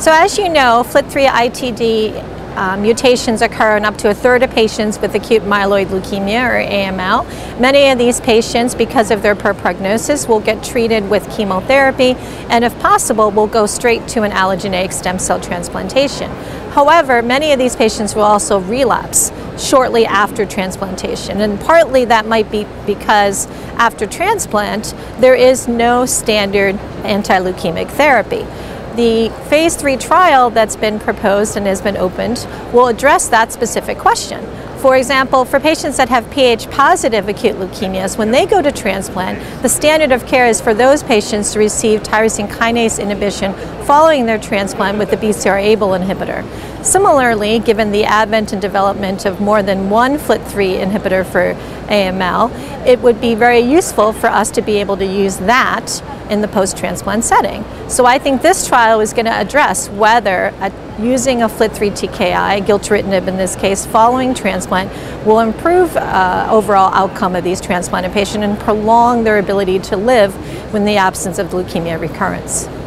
So as you know, FLT3-ITD mutations occur in up to a third of patients with acute myeloid leukemia or AML. Many of these patients, because of their poor prognosis, will get treated with chemotherapy and if possible will go straight to an allogenic stem cell transplantation. However, many of these patients will also relapse shortly after transplantation, and partly that might be because after transplant there is no standard anti-leukemic therapy. The phase 3 trial that's been proposed and has been opened will address that specific question. For example, for patients that have Ph-positive acute leukemias, when they go to transplant, the standard of care is for those patients to receive tyrosine kinase inhibition following their transplant with the BCR-ABL inhibitor. Similarly, given the advent and development of more than one FLT3 inhibitor for AML, it would be very useful for us to be able to use that in the post-transplant setting. So I think this trial is going to address whether using a FLT3 TKI, gilteritinib in this case, following transplant will improve overall outcome of these transplanted patients and prolong their ability to live in the absence of leukemia recurrence.